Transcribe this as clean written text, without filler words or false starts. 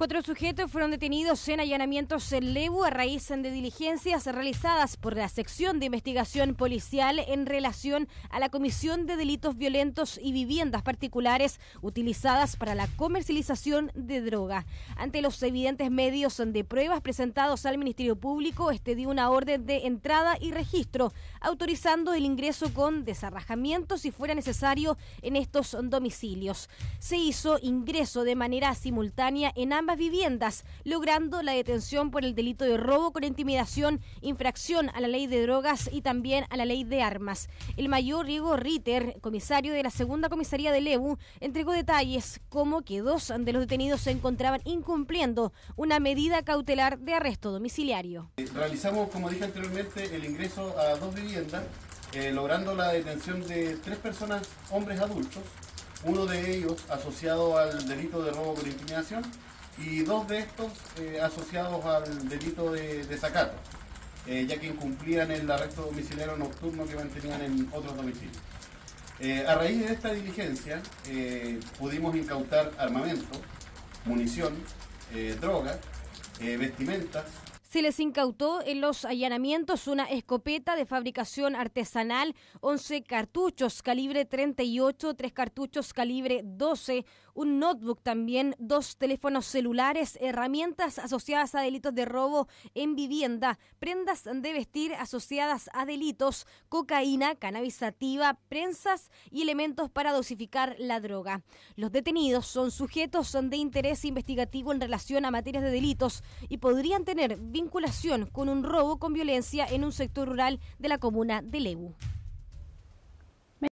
4 sujetos fueron detenidos en allanamientos en Lebu a raíz de diligencias realizadas por la sección de investigación policial en relación a la comisión de delitos violentos y viviendas particulares utilizadas para la comercialización de droga. Ante los evidentes medios de pruebas presentados al Ministerio Público, este dio una orden de entrada y registro, autorizando el ingreso con desarrajamiento si fuera necesario en estos domicilios. Se hizo ingreso de manera simultánea en ambas viviendas, logrando la detención por el delito de robo con intimidación, infracción a la ley de drogas y también a la ley de armas. El mayor Diego Ritter, comisario de la segunda comisaría de Lebu, entregó detalles como que 2 de los detenidos se encontraban incumpliendo una medida cautelar de arresto domiciliario. Realizamos, como dije anteriormente, el ingreso a 2 viviendas, logrando la detención de 3 personas, hombres adultos, uno de ellos asociado al delito de robo con intimidación y 2 de estos asociados al delito de desacato, ya que incumplían el arresto domiciliario nocturno que mantenían en otros domicilios. A raíz de esta diligencia pudimos incautar armamento, munición, droga, vestimentas. Se les incautó en los allanamientos una escopeta de fabricación artesanal, 11 cartuchos calibre 38, 3 cartuchos calibre 12, un notebook también, 2 teléfonos celulares, herramientas asociadas a delitos de robo en vivienda, prendas de vestir asociadas a delitos, cocaína, cannabis sativa, prensas y elementos para dosificar la droga. Los detenidos son sujetos de interés investigativo en relación a materias de delitos y podrían tener vinculación con un robo con violencia en un sector rural de la comuna de Lebu.